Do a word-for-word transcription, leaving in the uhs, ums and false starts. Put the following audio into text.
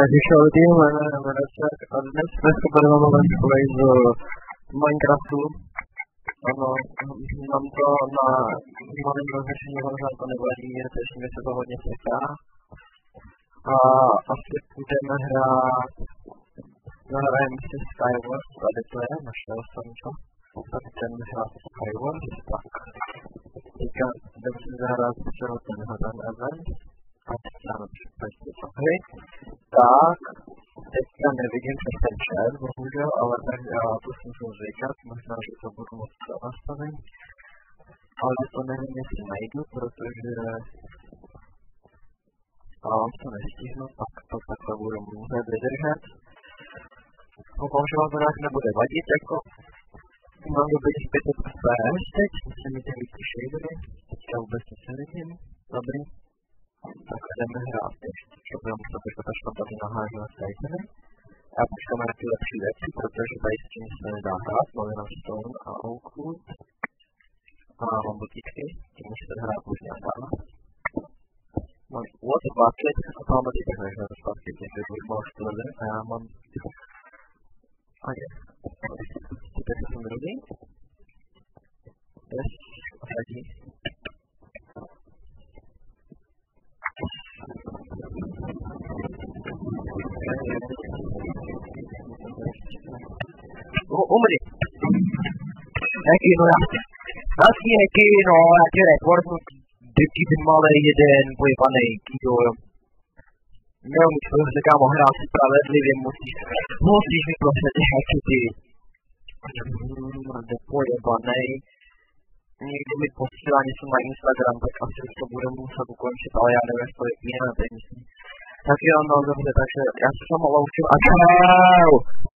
Takže šel tým, a dnes dneska budeme mluvit kolej z Minecraftu. Ano, mám to na malém rozlišení, možná to nevadí, protože mi se to hodně seká. A asi budeme hrát, zahrajeme si Skywars, tady to je, našel jsem to. Tak budeme hrát Skywars, tak. Teďka jdeme si zahrát třeba tenhle ten event. A teďka například to hry. Tak, teďka nevidím přes ten chat, bohužel, ale tak já to si můžu říkat, možná, že to budu moc nastavit. Ale to nevím, jestli najdu, protože a vám to nestihnu, tak to takhle budu muset vydržet. Doufám, že vám to nějak nebude vadit, jako mám dobrý pět F P S teď, musím mít ty víc shadery, teďka vůbec nic nevidím, dobrý. Tak jdeme hrát ještě, že budeme muset počkat, až tam tady nahážeme sajtery. Já počkám na ty lepší věci, protože tady s tím se nedá hrát, máme na Stone a Oakwood. A mám botíky, tím můžete hrát už nějaká. Mám what a bucket, a to mám botíky, takže to zpátky, takže to už mám čtyři, a já mám... A je. Teď jsem druhý. Yes, a sadí. Umri! Jaký no já... Vlastně jaký no, já ti reportu, vždycky by malý jeden pojebanej kýdo. Neumíš prostě kámo hrát spravedlivě, musíš, musíš mi prostě ty hacky ty. Pojebanej. Někdy mi posílá něco na Instagram, tak asi už to budu muset ukončit, ale já nevím, co je jiné, tak myslím. Tak jo, no dobře, takže já se sama loučím a čau!